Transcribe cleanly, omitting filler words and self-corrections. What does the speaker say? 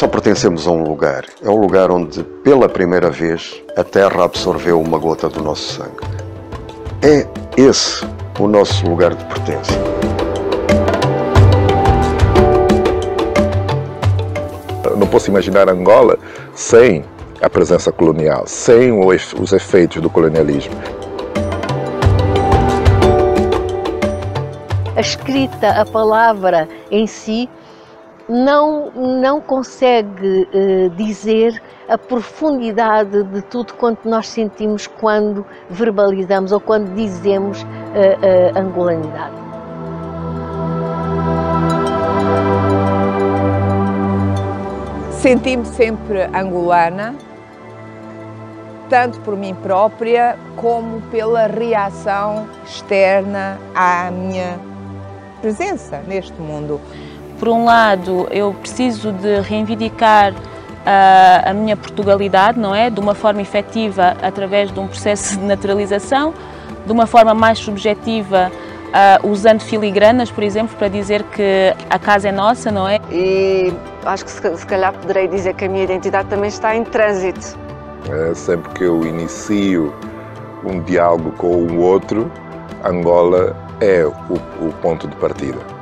só pertencemos a um lugar. É o lugar onde, pela primeira vez, a terra absorveu uma gota do nosso sangue. É esse o nosso lugar de pertença. Não posso imaginar Angola sem a presença colonial, sem os efeitos do colonialismo. A escrita, a palavra em si, não consegue dizer a profundidade de tudo quanto nós sentimos quando verbalizamos ou quando dizemos angolanidade. Senti-me sempre angolana, tanto por mim própria como pela reação externa à minha presença neste mundo. Por um lado, eu preciso de reivindicar a minha Portugalidade, não é? De uma forma efetiva, através de um processo de naturalização, de uma forma mais subjetiva, usando filigranas, por exemplo, para dizer que a casa é nossa, não é? E acho que se calhar poderei dizer que a minha identidade também está em trânsito. Sempre que eu inicio um diálogo com o outro, Angola é o ponto de partida.